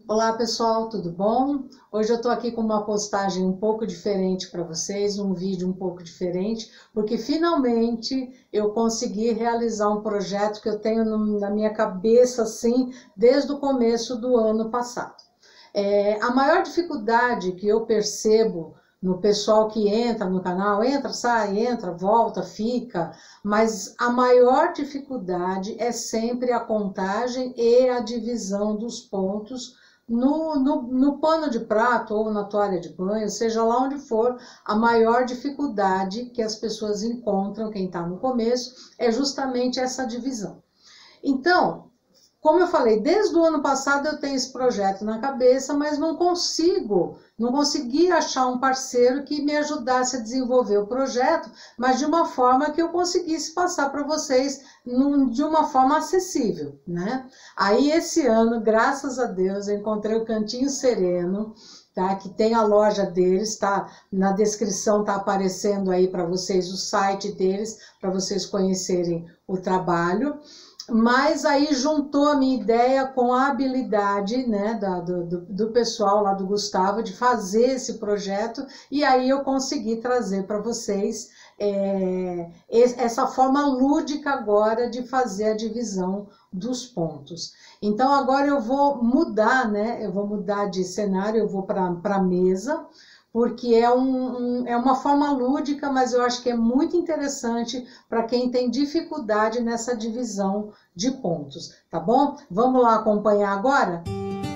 Olá pessoal, tudo bom? Hoje eu tô aqui com uma postagem um pouco diferente para vocês, um vídeo um pouco diferente, porque finalmente eu consegui realizar um projeto que eu tenho na minha cabeça assim desde o começo do ano passado. A maior dificuldade que eu percebo no pessoal que entra no canal, entra, sai, entra, volta, fica, mas a maior dificuldade é sempre a contagem e a divisão dos pontos no pano de prato ou na toalha de banho, seja lá onde for. A maior dificuldade que as pessoas encontram, quem está no começo, é justamente essa divisão. Então, como eu falei, desde o ano passado eu tenho esse projeto na cabeça, mas não consegui achar um parceiro que me ajudasse a desenvolver o projeto, mas de uma forma que eu conseguisse passar para vocês de uma forma acessível, né? Aí esse ano, graças a Deus, eu encontrei o Cantinho Sereno, tá? Que tem a loja deles, tá? Na descrição tá aparecendo aí para vocês o site deles, para vocês conhecerem o trabalho. Mas aí juntou a minha ideia com a habilidade, né, do pessoal lá do Gustavo de fazer esse projeto, e aí eu consegui trazer para vocês essa forma lúdica agora de fazer a divisão dos pontos. Então agora eu vou mudar, né, eu vou mudar de cenário, eu vou para a mesa, porque é uma forma lúdica, mas eu acho que é muito interessante para quem tem dificuldade nessa divisão de pontos, tá bom? Vamos lá acompanhar agora?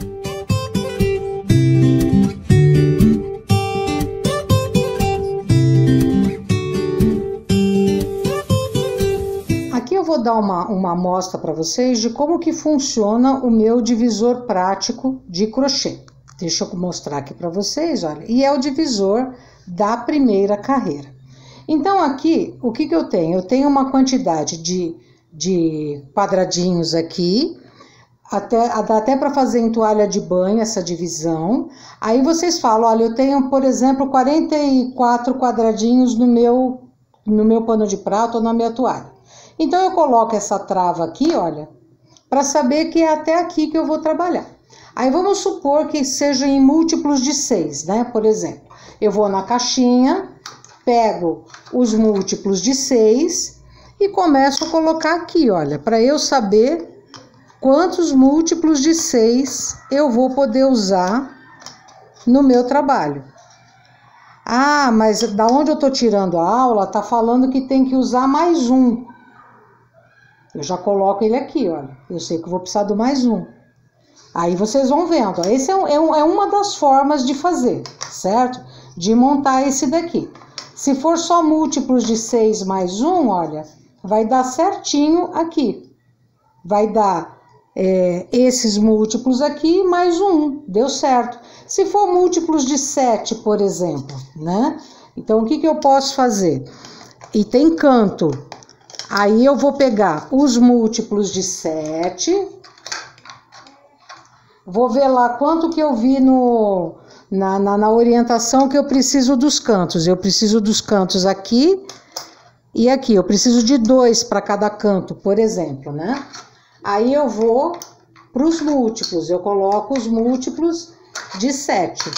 Aqui eu vou dar uma amostra para vocês de como que funciona o meu divisor prático de crochê. Deixa eu mostrar aqui para vocês, olha. E é o divisor da primeira carreira. Então aqui, o que eu tenho? Eu tenho uma quantidade de quadradinhos aqui, dá até para fazer em toalha de banho essa divisão. Aí vocês falam, olha, eu tenho, por exemplo, 44 quadradinhos no meu pano de prato ou na minha toalha. Então eu coloco essa trava aqui, olha, para saber que é até aqui que eu vou trabalhar. Aí vamos supor que seja em múltiplos de 6, né? Por exemplo, eu vou na caixinha, pego os múltiplos de 6 e começo a colocar aqui, olha, para eu saber quantos múltiplos de 6 eu vou poder usar no meu trabalho. Ah, mas da onde eu tô tirando a aula, tá falando que tem que usar mais um. Eu já coloco ele aqui, olha, eu sei que eu vou precisar do mais um. Aí vocês vão vendo, ó, esse é uma das formas de fazer, certo? De montar esse daqui. Se for só múltiplos de 6 mais 1, olha, vai dar certinho aqui. Vai dar esses múltiplos aqui mais 1, deu certo. Se for múltiplos de 7, por exemplo, né? Então, o que eu posso fazer? E tem canto. Aí eu vou pegar os múltiplos de 7... Vou ver lá quanto que eu vi na orientação que eu preciso dos cantos. Eu preciso dos cantos aqui e aqui. Eu preciso de 2 para cada canto, por exemplo, né? Aí eu vou para os múltiplos. Eu coloco os múltiplos de 7.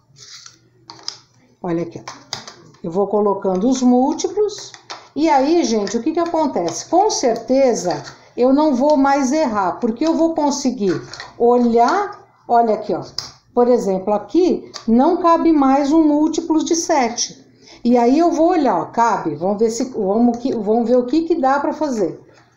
Olha aqui, ó. Eu vou colocando os múltiplos. E aí, gente, o que acontece? Com certeza eu não vou mais errar, porque eu vou conseguir olhar, olha aqui, ó. Por exemplo, aqui não cabe mais um múltiplo de 7. E aí eu vou olhar, ó, cabe, vamos ver o que dá para fazer.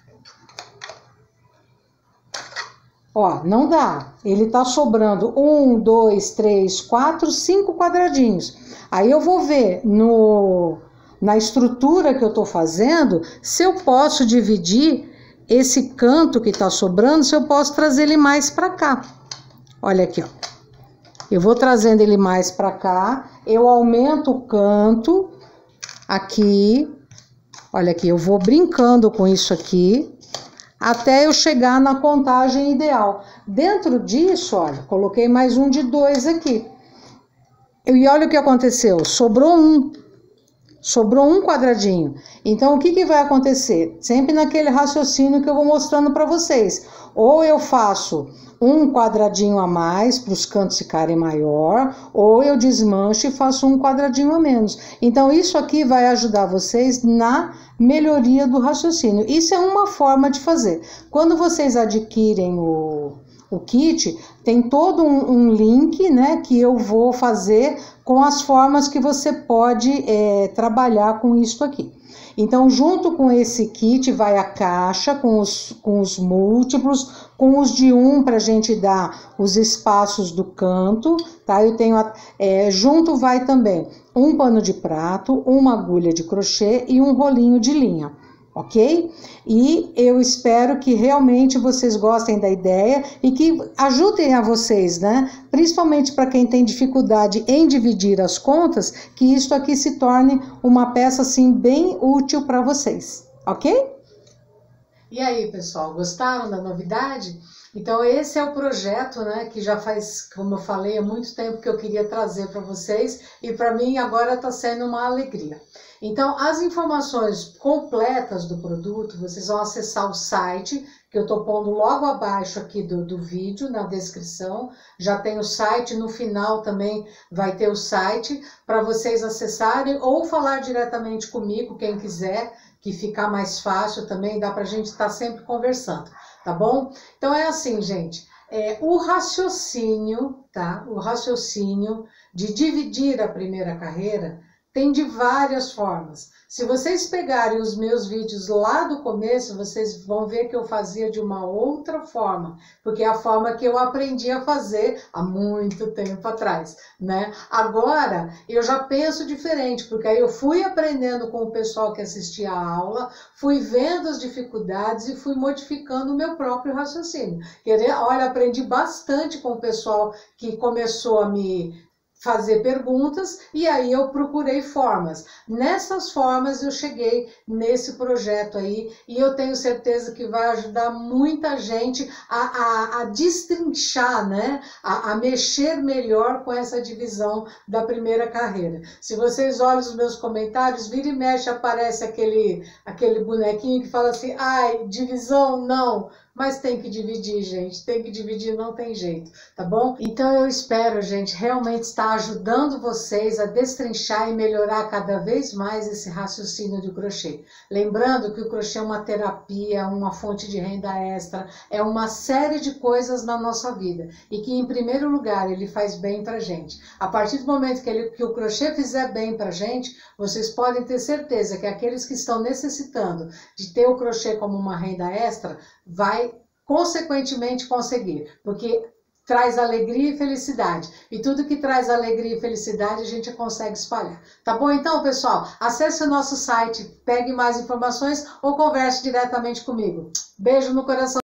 Ó, não dá. Ele tá sobrando 1, 2, 3, 4, 5 quadradinhos. Aí eu vou ver na estrutura que eu tô fazendo, se eu posso dividir esse canto que tá sobrando, se eu posso trazer ele mais para cá. Olha aqui, ó. Eu vou trazendo ele mais para cá, eu aumento o canto aqui. Olha aqui, eu vou brincando com isso aqui, até eu chegar na contagem ideal. Dentro disso, olha, coloquei mais um de 2 aqui. E olha o que aconteceu, sobrou um quadradinho. Então, o que vai acontecer? Sempre naquele raciocínio que eu vou mostrando para vocês. ou eu faço um quadradinho a mais para os cantos ficarem maior, ou eu desmancho e faço um quadradinho a menos. Então, isso aqui vai ajudar vocês na melhoria do raciocínio. Isso é uma forma de fazer. Quando vocês adquirem o kit, tem todo um link, né, que eu vou fazer com as formas que você pode trabalhar com isso aqui. Então, junto com esse kit vai a caixa com os múltiplos, com os de 1 para a gente dar os espaços do canto, tá? Eu tenho, junto vai também um pano de prato, uma agulha de crochê e um rolinho de linha. Ok? E eu espero que realmente vocês gostem da ideia e que ajudem a vocês, né? Principalmente para quem tem dificuldade em dividir as contas, que isso aqui se torne uma peça assim bem útil para vocês, ok? E aí, pessoal, gostaram da novidade? Então, esse é o projeto, né, que já faz, como eu falei, há muito tempo que eu queria trazer para vocês e para mim agora está sendo uma alegria. Então, as informações completas do produto, vocês vão acessar o site, que eu estou pondo logo abaixo aqui do vídeo, na descrição. Já tem o site, no final também vai ter o site para vocês acessarem ou falar diretamente comigo, quem quiser, que ficar mais fácil também, dá para a gente estar sempre conversando, tá bom? Então é assim, gente, o raciocínio, tá? O raciocínio de dividir a primeira carreira tem de várias formas. Se vocês pegarem os meus vídeos lá do começo, vocês vão ver que eu fazia de uma outra forma, porque é a forma que eu aprendi a fazer há muito tempo atrás, né? Agora, eu já penso diferente, porque aí eu fui aprendendo com o pessoal que assistia a aula, fui vendo as dificuldades e fui modificando o meu próprio raciocínio. Olha, aprendi bastante com o pessoal que começou a me fazer perguntas e aí eu procurei formas. Nessas formas eu cheguei nesse projeto aí e eu tenho certeza que vai ajudar muita gente a destrinchar, né? A mexer melhor com essa divisão da primeira carreira. Se vocês olham os meus comentários, vira e mexe aparece aquele bonequinho que fala assim, ai, divisão não. Mas tem que dividir, gente, tem que dividir, não tem jeito, tá bom? Então eu espero, gente, realmente estar ajudando vocês a destrinchar e melhorar cada vez mais esse raciocínio do crochê. Lembrando que o crochê é uma terapia, uma fonte de renda extra, é uma série de coisas na nossa vida e que, em primeiro lugar, ele faz bem pra gente. A partir do momento que o crochê fizer bem pra gente, vocês podem ter certeza que aqueles que estão necessitando de ter o crochê como uma renda extra, vai consequentemente conseguir, porque traz alegria e felicidade. E tudo que traz alegria e felicidade a gente consegue espalhar. Tá bom? Então, pessoal, acesse o nosso site, pegue mais informações ou converse diretamente comigo. Beijo no coração.